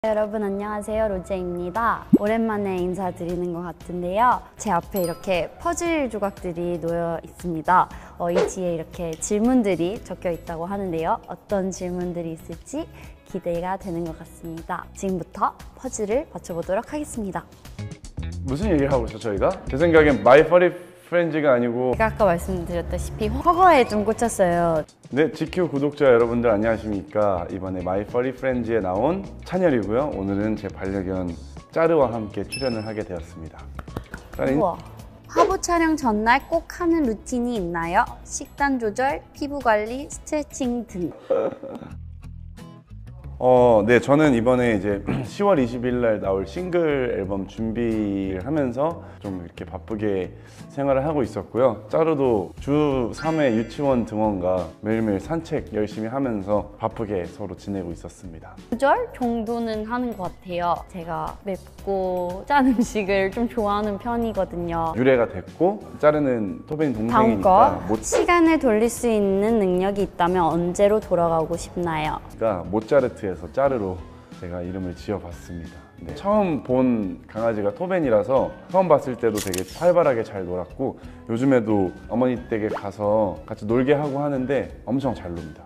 여러분 안녕하세요, 로제입니다. 오랜만에 인사드리는 것 같은데요. 제 앞에 이렇게 퍼즐 조각들이 놓여 있습니다. 이 뒤에 이렇게 질문들이 적혀 있다고 하는데요. 어떤 질문들이 있을지 기대가 되는 것 같습니다. 지금부터 퍼즐을 맞춰보도록 하겠습니다. 무슨 얘기를 하고 있어 저희가? 제 생각엔 My Furry Friends가 아니고 제가 아까 말씀드렸다시피 허거에 좀 꽂혔어요. 네, GQ 구독자 여러분들 안녕하십니까. 이번에 My Furry Friends에 나온 찬열이고요. 오늘은 제 반려견 짜르와 함께 출연을 하게 되었습니다. 우와. 화보 촬영 전날 꼭 하는 루틴이 있나요? 식단 조절, 피부 관리, 스트레칭 등. 네, 저는 이번에 이제 10월 20일 날 나올 싱글 앨범 준비를 하면서 좀 이렇게 바쁘게 생활을 하고 있었고요. 짜루도 주 3회 유치원 등원과 매일매일 산책 열심히 하면서 바쁘게 서로 지내고 있었습니다. 조절 정도는 하는 것 같아요. 제가 맵고 짠 음식을 좀 좋아하는 편이거든요. 유래가 됐고 짜르는 토벤이 다음 동생이니까 거, 시간을 돌릴 수 있는 능력이 있다면 언제로 돌아가고 싶나요? 모차르트에서 짜르로 제가 이름을 지어봤습니다. 네. 처음 본 강아지가 토벤이라서 처음 봤을 때도 되게 활발하게 잘 놀았고 요즘에도 어머니 댁에 가서 같이 놀게 하고 하는데 엄청 잘 놉니다.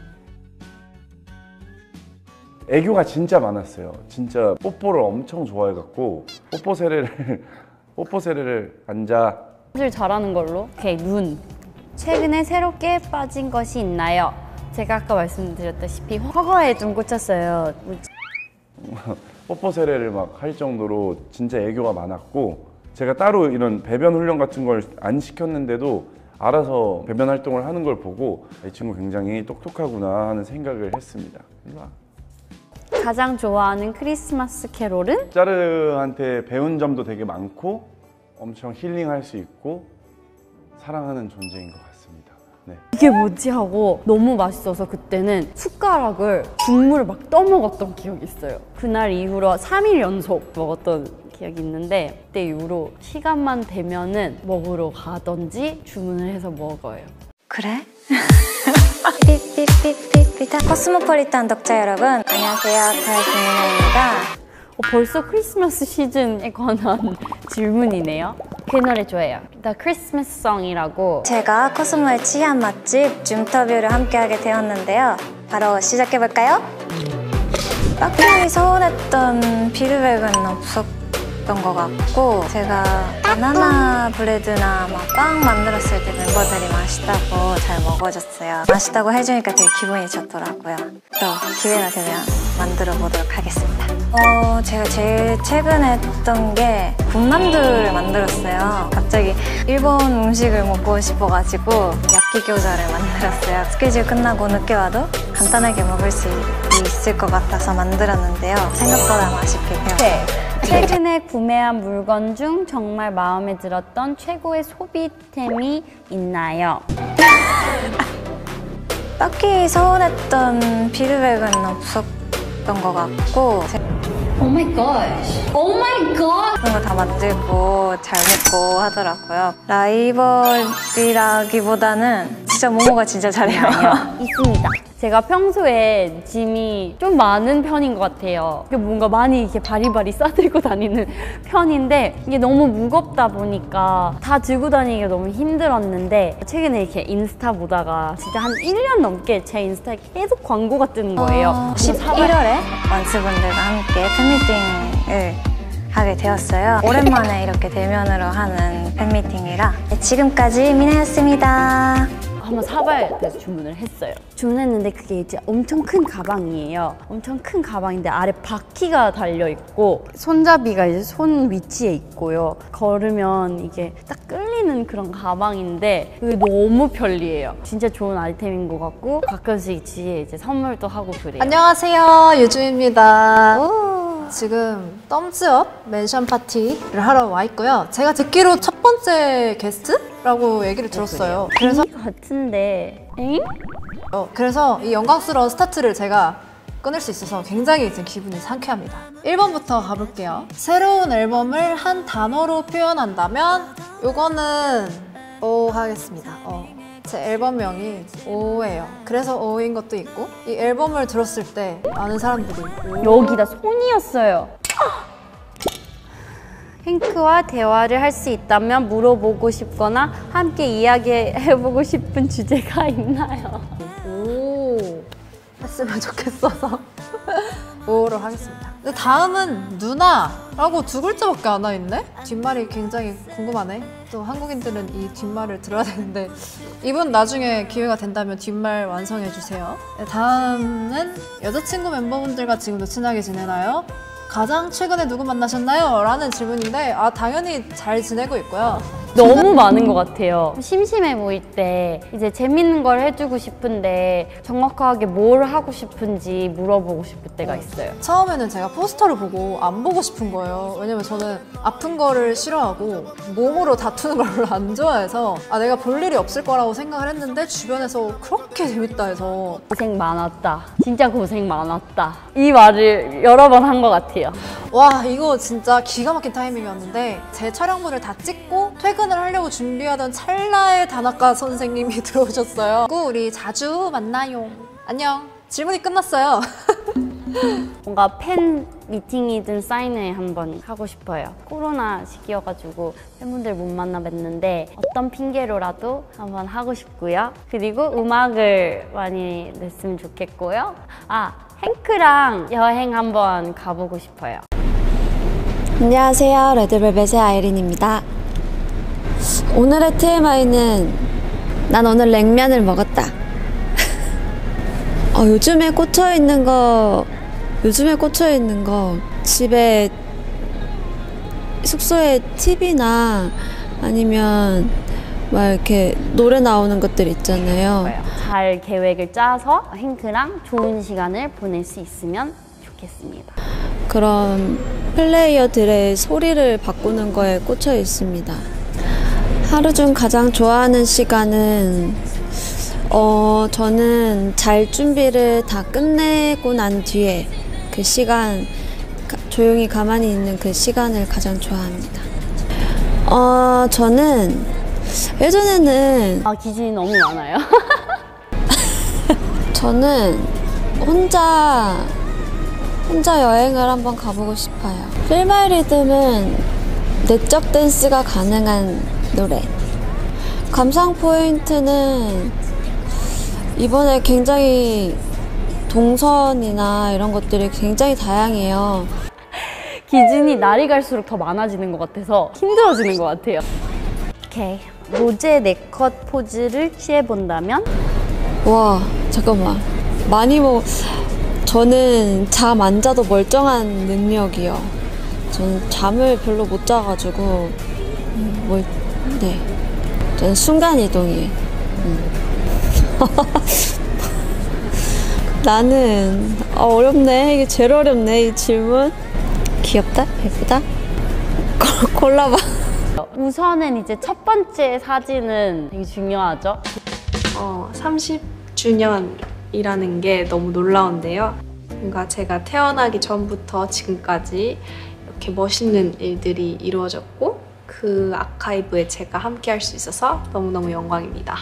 애교가 진짜 많았어요. 진짜 뽀뽀를 엄청 좋아해갖고 뽀뽀 세례를 앉아. 사실 잘하는 걸로. 오케이, 눈. 최근에 새롭게 빠진 것이 있나요? 제가 아까 말씀드렸다시피 허거에 좀 꽂혔어요. 뽀뽀 세례를 막 할 정도로 진짜 애교가 많았고 제가 따로 이런 배변 훈련 같은 걸 안 시켰는데도 알아서 배변 활동을 하는 걸 보고 이 친구 굉장히 똑똑하구나 하는 생각을 했습니다. 가장 좋아하는 크리스마스 캐롤은? 짜르한테 배운 점도 되게 많고 엄청 힐링할 수 있고 사랑하는 존재인 것 같습니다. 네. 이게 뭐지 하고 너무 맛있어서 그때는 숟가락을 국물을 막 떠먹었던 기억이 있어요. 그날 이후로 3일 연속 먹었던 기억이 있는데 그때 이후로 시간만 되면은 먹으러 가던지 주문을 해서 먹어요. 그래? 삐삐삐삐삐 코스모폴리탄 독자 여러분 안녕하세요, 가야스미나입니다. 벌써 크리스마스 시즌에 관한 질문이네요. 그 노래 좋아해요. The Christmas Song이라고. 제가 코스모의 취향 맛집 줌터뷰를 함께하게 되었는데요. 바로 시작해볼까요? 딱히 서운했던 피드백은 없었던 것 같고 제가 바나나 브레드나 빵 만들었을 때 멤버들이 맛있다고 잘 먹어줬어요. 맛있다고 해주니까 되게 기분이 좋더라고요. 또 기회가 되면 만들어 보도록 하겠습니다. 제가 제일 최근에 했던 게 군만두를 만들었어요. 갑자기 일본 음식을 먹고 싶어가지고 야끼교자를 만들었어요. 스케줄 끝나고 늦게 와도 간단하게 먹을 수 있을 것 같아서 만들었는데요. 생각보다 맛있게 배웠어요. 최근에 구매한 물건 중 정말 마음에 들었던 최고의 소비템이 있나요? 딱히 서운했던 피드백은 없었던 것 같고 Oh my gosh! Oh my god! 그런 거 다 만들고 잘 먹고 하더라고요. 라이벌이라기보다는 진짜 모모가 진짜 잘해요. 있습니다. 제가 평소에 짐이 좀 많은 편인 것 같아요. 뭔가 많이 이렇게 바리바리 싸들고 다니는 편인데 이게 너무 무겁다 보니까 다 들고 다니기가 너무 힘들었는데 최근에 이렇게 인스타 보다가 진짜 한 1년 넘게 제 인스타에 계속 광고가 뜨는 거예요. 11월에 원스분들과 함께 팬미팅을 하게 되었어요. 오랜만에 이렇게 대면으로 하는 팬미팅이라 지금까지 미나였습니다. 한번 사봐야 돼서 주문을 했어요. 주문했는데 그게 이제 엄청 큰 가방이에요. 엄청 큰 가방인데 아래 바퀴가 달려있고 손잡이가 이제 손 위치에 있고요. 걸으면 이게 딱 끌리는 그런 가방인데 그게 너무 편리해요. 진짜 좋은 아이템인 것 같고 가끔씩 뒤에 이제 선물도 하고 그래요. 안녕하세요, 유주입니다. 지금 덤즈업 멘션 파티를 하러 와 있고요. 제가 듣기로 첫 번째 게스트라고 얘기를 들었어요. 그래서 같은데 엥? 그래서 이 영광스러운 스타트를 제가 끊을 수 있어서 굉장히 지금 기분이 상쾌합니다. 1번부터 가볼게요. 새로운 앨범을 한 단어로 표현한다면 이거는 하겠습니다. 제 앨범명이 오예요. 그래서 오인 것도 있고 이 앨범을 들었을 때 많은 사람들이 여기다 손이었어요. 행크와 대화를 할 수 있다면 물어보고 싶거나 함께 이야기해보고 싶은 주제가 있나요? 오 했으면 좋겠어서 오로 하겠습니다. 근데 다음은 누나라고 두 글자밖에 안 와있네? 뒷말이 굉장히 궁금하네. 또 한국인들은 이 뒷말을 들어야 되는데 이분 나중에 기회가 된다면 뒷말 완성해주세요. 네, 다음은 여자친구 멤버분들과 지금도 친하게 지내나요? 가장 최근에 누구 만나셨나요? 라는 질문인데 당연히 잘 지내고 있고요. 너무 많은 것 같아요. 심심해 보일 때 이제 재밌는 걸 해주고 싶은데 정확하게 뭘 하고 싶은지 물어보고 싶을 때가 있어요. 처음에는 제가 포스터를 보고 안 보고 싶은 거예요. 왜냐면 저는 아픈 거를 싫어하고 몸으로 다투는 걸 별로 안 좋아해서 내가 볼 일이 없을 거라고 생각을 했는데 주변에서 그렇게 재밌다 해서 고생 많았다. 진짜 고생 많았다. 이 말을 여러 번 한 것 같아요. 와 이거 진짜 기가 막힌 타이밍이었는데 제 촬영물을 다 찍고 퇴근을 하려고 준비하던 찰나에 다나카 선생님이 들어오셨어요. 그리고 우리 자주 만나요. 안녕. 질문이 끝났어요. 뭔가 팬 미팅이든 사인회 한번 하고 싶어요. 코로나 시기여가지고 팬분들 못 만나 뵀는데 어떤 핑계로라도 한번 하고 싶고요. 그리고 음악을 많이 냈으면 좋겠고요. 행크랑 여행 한번 가보고 싶어요. 안녕하세요. 레드벨벳의 아이린입니다. 오늘의 TMI는 난 오늘 냉면을 먹었다. 요즘에 꽂혀있는 거 집에 숙소에 TV나 아니면 막 이렇게 노래 나오는 것들 있잖아요. 잘 계획을 짜서 행크랑 좋은 시간을 보낼 수 있으면 좋겠습니다. 그런 플레이어들의 소리를 바꾸는 거에 꽂혀 있습니다. 하루 중 가장 좋아하는 시간은 저는 잘 준비를 다 끝내고 난 뒤에 그 시간, 조용히 가만히 있는 그 시간을 가장 좋아합니다. 저는 예전에는 기준이 너무 많아요. 저는 혼자 여행을 한번 가보고 싶어요. Feel My Rhythm은 내적 댄스가 가능한 노래. 감상 포인트는 이번에 굉장히 동선이나 이런 것들이 굉장히 다양해요. 기준이 날이 갈수록 더 많아지는 것 같아서 힘들어지는 것 같아요. 오케이. 로제 네컷 포즈를 취해본다면? 와, 잠깐만. 저는 잠 안 자도 멀쩡한 능력이요. 저는 잠을 별로 못 자가지고 저는 순간이동이에요. 나는 어렵네. 이게 제일 어렵네, 이 질문. 귀엽다? 예쁘다? 골라봐. 우선은 이제 첫 번째 사진은 되게 중요하죠. 30주년이라는 게 너무 놀라운데요. 뭔가 제가 태어나기 전부터 지금까지 이렇게 멋있는 일들이 이루어졌고 그 아카이브에 제가 함께 할 수 있어서 너무너무 영광입니다.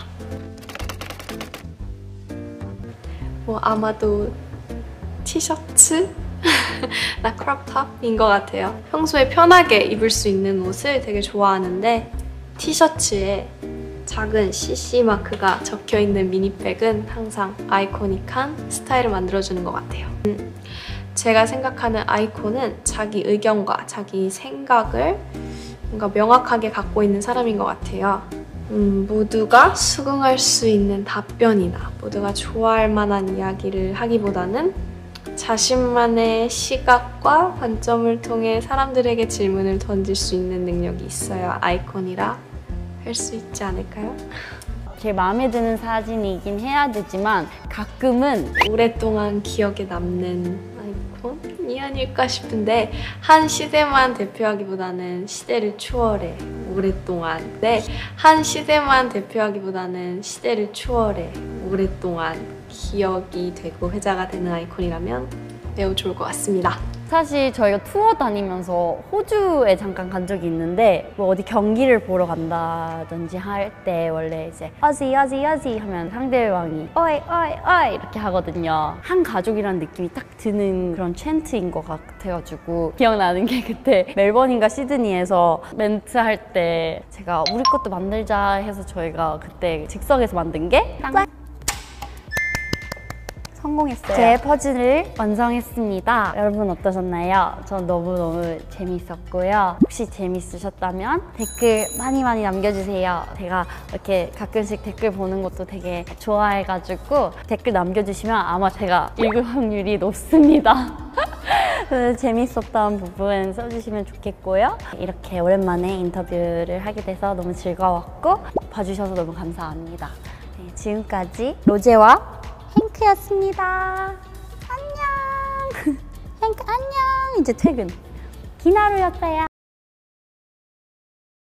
아마도 티셔츠? 나 크롭탑인 것 같아요. 평소에 편하게 입을 수 있는 옷을 되게 좋아하는데 티셔츠에 작은 CC 마크가 적혀있는 미니백은 항상 아이코닉한 스타일을 만들어주는 것 같아요. 제가 생각하는 아이콘은 자기 의견과 자기 생각을 뭔가 명확하게 갖고 있는 사람인 것 같아요. 모두가 수긍할 수 있는 답변이나 모두가 좋아할 만한 이야기를 하기보다는 자신만의 시각과 관점을 통해 사람들에게 질문을 던질 수 있는 능력이 있어야 아이콘이라 할 수 있지 않을까요? 제일 마음에 드는 사진이긴 해야 되지만 가끔은 오랫동안 기억에 남는 아이콘이 아닐까 싶은데 한 시대만 대표하기보다는 시대를 추월해 오랫동안 한 시대만 대표하기보다는 시대를 추월해 오랫동안 기억이 되고 회자가 되는 아이콘이라면 매우 좋을 것 같습니다. 사실 저희가 투어 다니면서 호주에 잠깐 간 적이 있는데 뭐 어디 경기를 보러 간다든지 할 때 원래 이제 어지 하면 상대방이 어이 이렇게 하거든요. 한 가족이라는 느낌이 딱 드는 그런 챈트인 것 같아가지고 기억나는 게 그때 멜번인가 시드니에서 멘트 할 때 제가 우리 것도 만들자 해서 저희가 그때 즉석에서 만든 게 성공했어요. 제 퍼즐을 완성했습니다. 여러분 어떠셨나요? 전 너무너무 재밌었고요. 혹시 재밌으셨다면 댓글 많이 남겨주세요. 제가 이렇게 가끔씩 댓글 보는 것도 되게 좋아해가지고 댓글 남겨주시면 아마 제가 읽을 확률이 높습니다. 재밌었던 부분 써주시면 좋겠고요. 이렇게 오랜만에 인터뷰를 하게 돼서 너무 즐거웠고 봐주셔서 너무 감사합니다. 네, 지금까지 로제와 행크였습니다. 안녕. 행크 안녕. 이제 퇴근. 기나루였어요.